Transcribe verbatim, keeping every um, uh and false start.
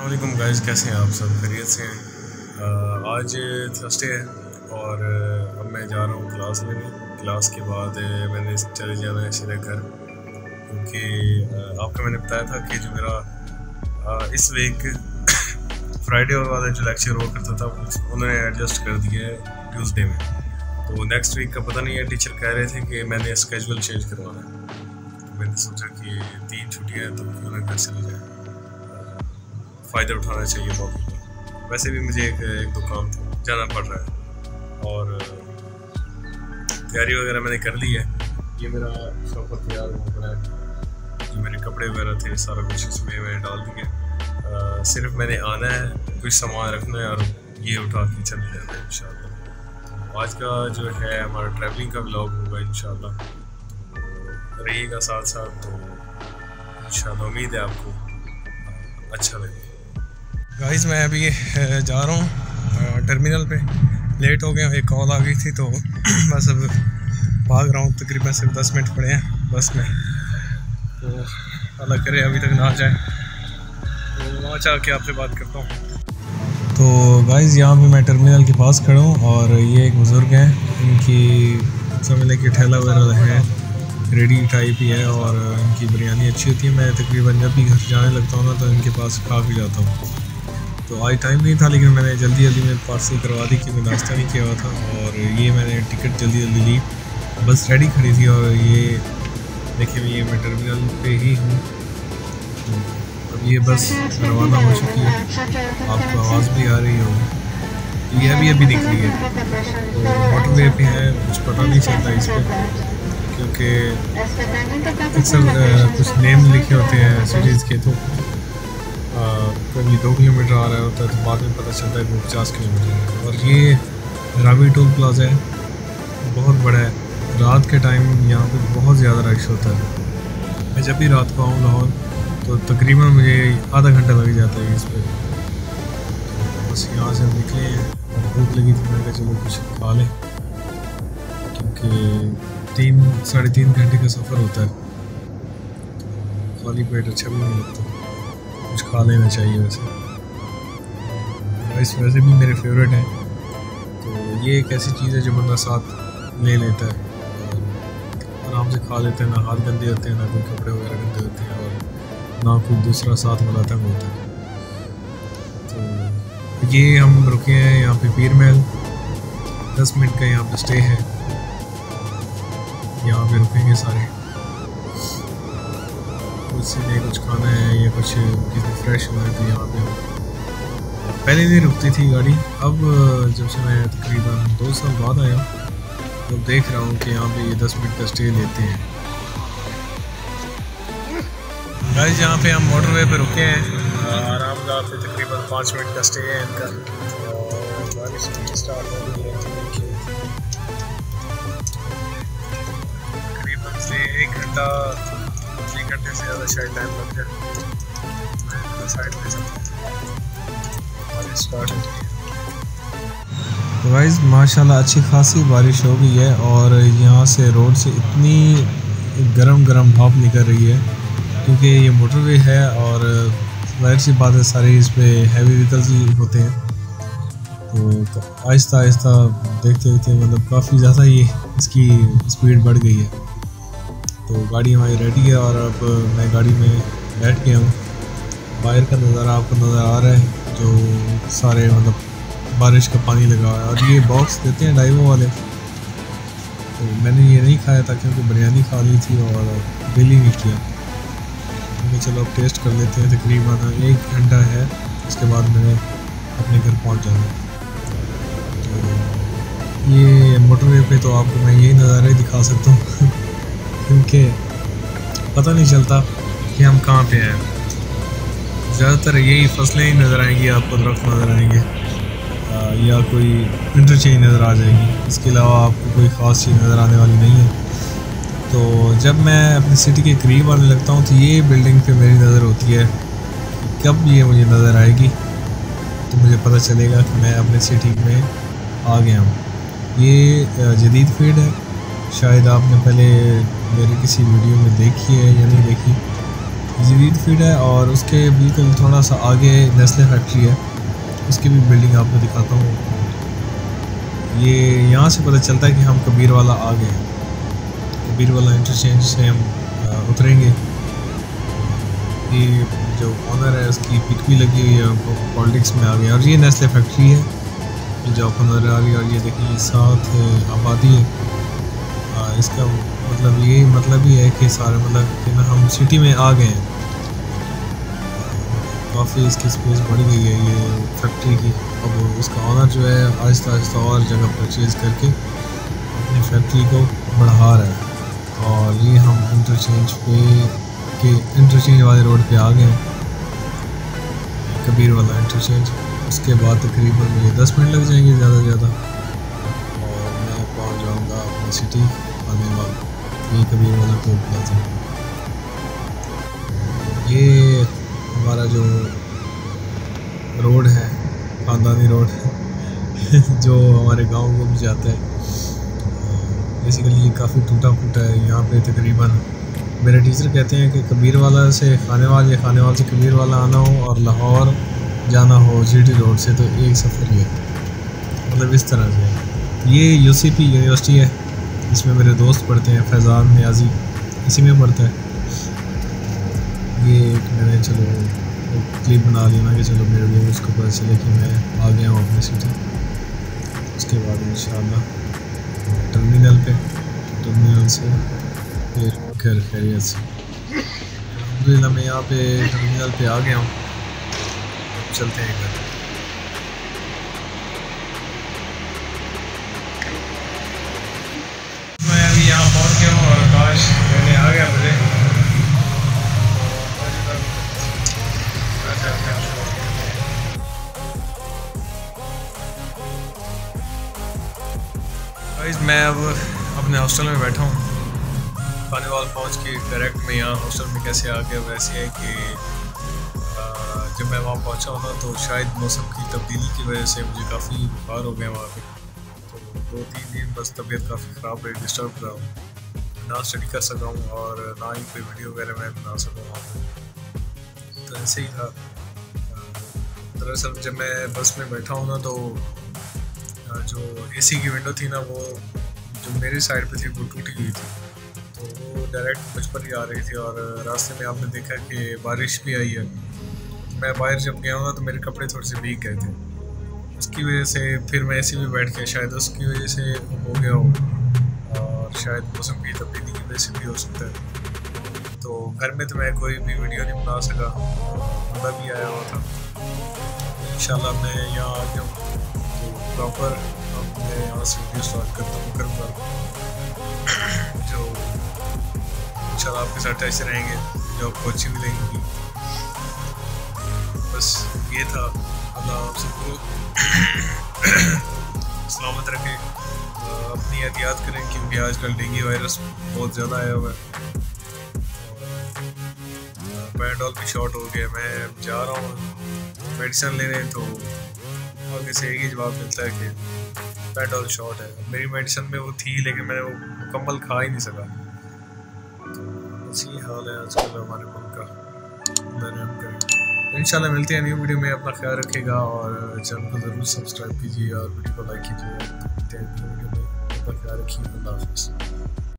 अस्सलामुअलैकुम गाइस, कैसे हैं आप सब? खैरियत से हैं। आज थर्सडे है और अब मैं जा रहा हूँ क्लास लेने। क्लास के बाद मैंने चले जाना है सीधे घर, क्योंकि आपको मैंने बताया था कि जो मेरा इस वीक फ्राइडे वाला जो लेक्चर हुआ करता था उन्होंने एडजस्ट कर दिया है ट्यूसडे में। तो नेक्स्ट वीक का पता नहीं है। टीचर कह रहे थे कि मैंने स्केजूल चेंज करवाना है, तो मैंने सोचा कि तीन छुट्टियाँ हैं तो क्यों ना घर चले जाए, फ़ायदा उठाना चाहिए मौके पर। वैसे भी मुझे एक एक दो काम था, जाना पड़ रहा है और तैयारी वगैरह मैंने कर ली है। ये मेरा शॉपर तैयार हो पड़ा है, जो मेरे कपड़े वगैरह थे सारा कुछ इसमें मैंने डाल दिया। सिर्फ मैंने आना है, कुछ सामान रखना है और ये उठा के चले जाना है इंशाल्लाह। आज का जो है हमारा ट्रैवलिंग का व्लॉग होगा इंशाल्लाह, रहिएगा साथ साथ, तो इंशाल्लाह उम्मीद है आपको अच्छा लगे। गाइस मैं अभी जा रहा हूँ टर्मिनल पे, लेट हो गया, एक कॉल आ गई थी तो बस अब भाग रहा हूँ। तकरीबन सिर्फ दस मिनट पड़े हैं बस में, तो अल्लाह करे अभी तक ना जाए, तो वहाँ जा के आपसे बात करता हूँ। तो गाइस यहाँ पे मैं टर्मिनल के पास खड़ा हूँ और ये एक बुज़ुर्ग हैं, इनकी समझ लें कि ठेला वगैरह है, रेडी टाइप ही है और इनकी बिरयानी अच्छी होती है। मैं तकरीबन जब भी घर जाने लगता हूँ ना तो इनके पास खा के जाता हूँ। तो आज टाइम नहीं था, लेकिन मैंने जल्दी जल्दी में पार्सल करवा दी क्योंकि नाश्ता नहीं किया हुआ था। और ये मैंने टिकट जल्दी जल्दी ली, बस रेडी खड़ी थी और ये देखिए ये मैं टर्मिनल पे ही हूँ। अब ये बस रवाना हो चुकी है, आपको आवाज़ भी आ रही होगी, ये अभी अभी दिख रही है। तो मोटरवे पे है, कुछ पता नहीं चलता इस पर, क्योंकि अक्सर कुछ नेम लिखे होते हैं सिटीज़ के, तो कभी दो किलोमीटर आ रहा होता है तो बाद में पता चलता है कि वो पचास किलोमीटर है। और ये रावी टोल प्लाजा है, बहुत बड़ा है। रात के टाइम यहाँ पे बहुत ज़्यादा रश होता है। मैं जब भी रात को आऊँ लाहौर तो तकरीबन मुझे आधा घंटा लग जाता है इस पर। तो बस यहाँ से हम निकले हैं और भूख लगी थी, मैंने कहा चलो कुछ खा लें, क्योंकि तीन साढ़े तीन घंटे का सफ़र होता है, तो खाली पेट अच्छा भी नहीं लगता, कुछ खा लेना चाहिए। वैसे राइस वैसे भी मेरे फेवरेट हैं, तो ये एक ऐसी चीज़ है जो बंदा साथ ले लेता है, आराम से खा लेते हैं, ना हाथ गंदे होते हैं, ना कोई कपड़े वगैरह गंदे होते हैं और ना कोई दूसरा साथ वाला तंग होता है। तो ये हम रुके हैं यहाँ पे पीर महल, दस मिनट का यहाँ पे स्टे है, यहाँ पे रुकेंगे सारे। इसीलिए कुछ खाना है या कुछ किसी फ्रेश हुआ है तो यहाँ पे पहले नहीं रुकती थी गाड़ी। अब जब से मैं तकरीबन दो साल बाद आया तो देख रहा हूँ कि यहाँ पे ये दस मिनट का स्टे लेते हैं। गाइस यहाँ पे हम मोटरवे पे रुके हैं, आरामदार पे तकरीबन पाँच मिनट का स्टे है इनका, और बारिश स्टार्ट हो गई है। तकरीबन से एक घंटा एक घंटे से ज़्यादा शायद टाइम लग गया। मैं साइड पे चलता हूँ, बारिश स्टार्ट हो गई है। तो गाइस माशाल्लाह अच्छी खासी बारिश हो गई है और यहाँ से रोड से इतनी गरम गरम भाप निकल रही है, क्योंकि ये मोटरवे है और जाहिर सी बात है सारे इस पे हैवी व्हीकल्स ही होते हैं। तो आहिस्ता आहिस्ता देखते देखते मतलब काफ़ी ज़्यादा ये इसकी स्पीड बढ़ गई है। तो गाड़ी हमारी रेडी है और अब मैं गाड़ी में बैठ गया हूँ। बाहर का नज़ारा आपको नज़र आ रहा है, जो सारे मतलब बारिश का पानी लगा है। और ये बॉक्स देते हैं डाइवो वाले, तो मैंने ये नहीं खाया था क्योंकि बिरयानी खा ली थी और दिल ही नहीं किया। मैंने चलो अब टेस्ट कर लेते हैं। तकरीबन एक घंटा है, उसके बाद मैंने अपने घर पहुँच जाना। तो ये मोटरवे पे तो आपको मैं यही नज़ारे दिखा सकता हूँ क्योंकि पता नहीं चलता कि हम कहाँ पे हैं। ज़्यादातर यही फसलें ही नज़र आएंगी आपको, दरख्त नज़र आएंगे या कोई इंटरचेंज नज़र आ जाएगी, इसके अलावा आपको कोई ख़ास चीज़ नज़र आने वाली नहीं है। तो जब मैं अपनी सिटी के करीब आने लगता हूँ तो ये बिल्डिंग पे मेरी नज़र होती है, कब ये मुझे नज़र आएगी तो मुझे पता चलेगा कि मैं अपने सिटी में आ गया हूँ। ये जदीद फील्ड है, शायद आपने पहले मेरी किसी वीडियो में देखी है या नहीं देखी, जदीद फीड है और उसके बिल्कुल थोड़ा सा आगे नेस्ले फैक्ट्री है, उसकी भी बिल्डिंग आपको दिखाता हूँ। ये यहाँ से पता चलता है कि हम कबीर वाला आ गए हैं। कबीर वाला इंटरचेंज से हम उतरेंगे। ये जो ऑनर है उसकी पिक भी लगी हुई है, वो पॉलिटिक्स में आ गया। और ये नेस्ले फैक्ट्री है जो आपको नजर आ रही है। और ये देखिए साथ आबादी है। आ, इसका मतलब ये मतलब ही है कि सारे मतलब कि ना हम सिटी में आ गए हैं। काफ़ी इसकी स्पेस बढ़ गई है ये फैक्ट्री की। अब उसका ऑनर जो है आहिस्ता आहिस्ता और जगह परचेज करके अपनी फैक्ट्री को बढ़ा रहा है। और ये हम इंटरचेंज पे के इंटरचेंज वाले रोड पे आ गए हैं, कबीर वाला इंटरचेंज। उसके बाद तकरीबन मुझे दस मिनट लग जाएंगे ज़्यादा से ज़्यादा, और मैं पहुंच जाऊंगा अपनी सिटी आने वाला। ये कबीर वाला टोल प्लाजा, ये हमारा जो रोड है ख़ानदानी रोड जो हमारे गांव को भी जाता है। बेसिकली ये काफ़ी टूटा फूटा है। यहाँ पे तकरीबन मेरे टीचर कहते हैं कि कबीर वाला से खानेवाल या खानेवाल से कबीर वाला आना हो और लाहौर जाना हो जीटी रोड से तो एक सफ़र ही है, मतलब इस तरह से। ये यूसीपी यूनिवर्सिटी है, इसमें मेरे दोस्त पढ़ते हैं। फैज़ान नियाजी इसी में पढ़ता है। ये एक मैंने चलो क्लिप बना ली ना कि चलो मेरे लिए उसको पता चले कि मैं आ गया हूँ अपनी सिटी। उसके बाद इंशाल्लाह टर्मिनल पे, टर्मिनल से फिर घर खैरियत से। अल्हम्दुलिल्लाह मैं यहाँ पे टर्मिनल पे आ गया हूँ, चलते हैं घर। मैं अभी यहाँ पहुँच गया हूँ और आकाश मैंने आ गया मुझे। मैं अब अपने हॉस्टल में बैठा हूँ। खानेवाल पहुँच के डायरेक्ट मैं यहाँ हॉस्टल में कैसे आ गया, वैसे है कि जब मैं वहाँ पहुँचा हूँ ना तो शायद मौसम की तब्दीली की वजह से मुझे काफ़ी बुखार हो गया वहाँ पे। तो दो तीन दिन बस तबीयत काफ़ी ख़राब रही, डिस्टर्ब रहा हूँ, ना स्टडी कर सका हूँ और ना ही कोई वीडियो वगैरह मैं बना सकूँ वहाँ पर। तो ऐसे ही था। दरअसल जब मैं बस में बैठा हूँ ना तो जो एसी की विंडो थी ना वो जो मेरी साइड पे थी वो टूटी हुई थी, तो वो डायरेक्ट मुझ पर ही आ रही थी। और रास्ते में आपने देखा कि बारिश भी आई है। मैं बाहर जब गया हूँ ना तो मेरे कपड़े थोड़े से भीग गए थे, उसकी वजह से फिर मैं एसी में बैठ के शायद उसकी वजह से हो गया हो, और शायद मौसम की तब्दीली की वजह से भी हो सकता है। तो घर में तो मैं कोई भी वीडियो नहीं बना सका, बंदा भी आया हुआ था। इंशाल्लाह मैं यहाँ आ गया हूँ तो प्रॉपर मैं यहाँ से वीडियो स्टार्ट करता हूँ करूँगा, जो इंशाल्लाह आपके साथ ऐसे रहेंगे जो आपको अच्छी मिलेंगी। बस ये था। अल्लाह आप सबको सलामत रखे, अपनी एहतियात करें क्योंकि आजकल डेंगू वायरस बहुत ज़्यादा आया हुआ है। पैराडोल भी शॉर्ट हो गया। मैं जा रहा हूँ मेडिसिन लेने तो आगे से एक ही जवाब मिलता है कि पैराडोल शॉर्ट है। मेरी मेडिसिन में वो थी लेकिन मैंने वो मुकम्मल खा ही नहीं सका। इसी हाल है आजकल हमारे मुल्क का। इंशाल्लाह मिलते हैं न्यू वीडियो में। अपना ख्याल रखिएगा और चैनल को ज़रूर सब्सक्राइब कीजिए और वीडियो को लाइक कीजिए। अपना ख्याल रखिए। अल्लाह हाफ़िज़।